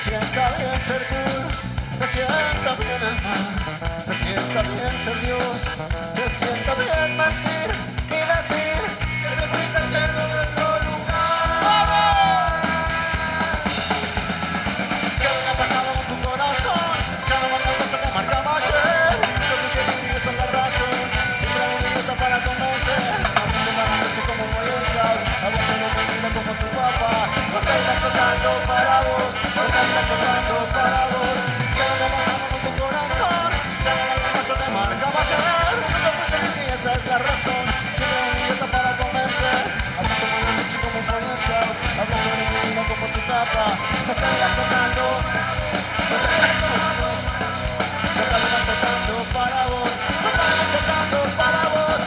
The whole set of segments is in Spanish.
sienta bien ser tú, te sienta bien el mar, te sienta bien ser Dios, te sienta bien mentir y decir que te fuiste siendo nuestro lugar. ¿Qué ha pasado con tu corazón? Ya no marca el beso que marcaba ayer. Lo que quiero vivir es la razón, siempre hay un idiota para convencer. Hablando para la noche como Boy Scout, hablas en lo que mira como tu papá. No te estás tocando para vos, no te estás tocando para vos. ¿Qué ha pasado con tu corazón? Ya no marca el beso que marcaba ayer. Lo que te vivir esa es la razón, siempre hay un idiota para convencer. Hablando con la noche como Boy Scout, hablas en lo que mira como tu papá. No te estás tocando. No te estás tocando para vos, no te estás tocando para vos.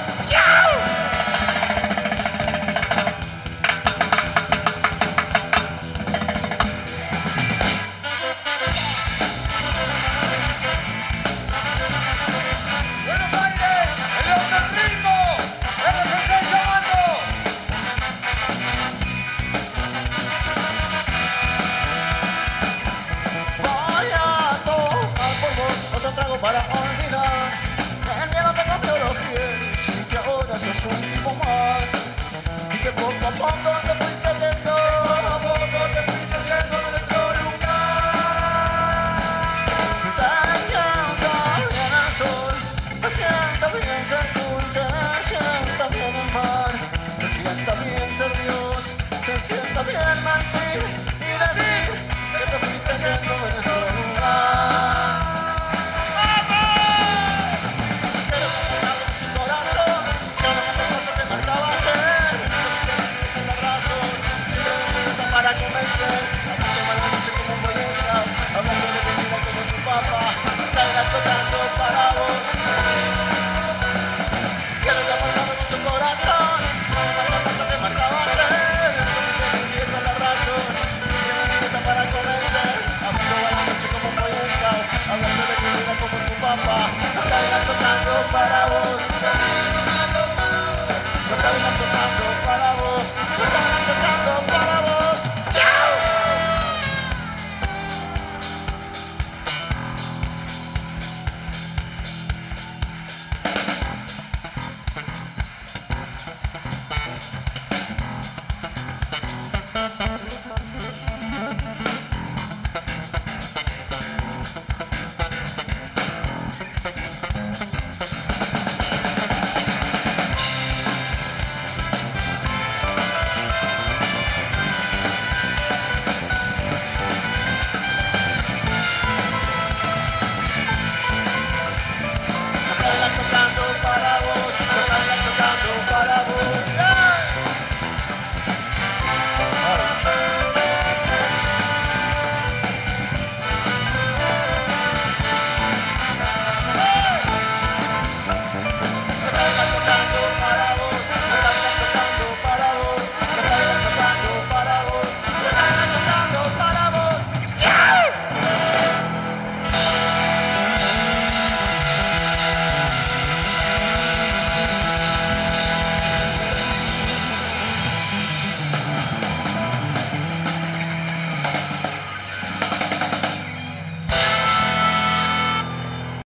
Buenos Aires, el león del ritmo, RGC llamando. Voy a tomar por vos otro trago para olvidar. El miedo te cambió los pies y que ahora sos un tipo más. Y que poco a poco te fuiste yendo, poco a poco te fuiste yendo de nuestro lugar. Te sienta bien el sol, te sienta bien ser tú, te sienta bien el mar, te sienta bien ser Dios, te sienta bien mentir.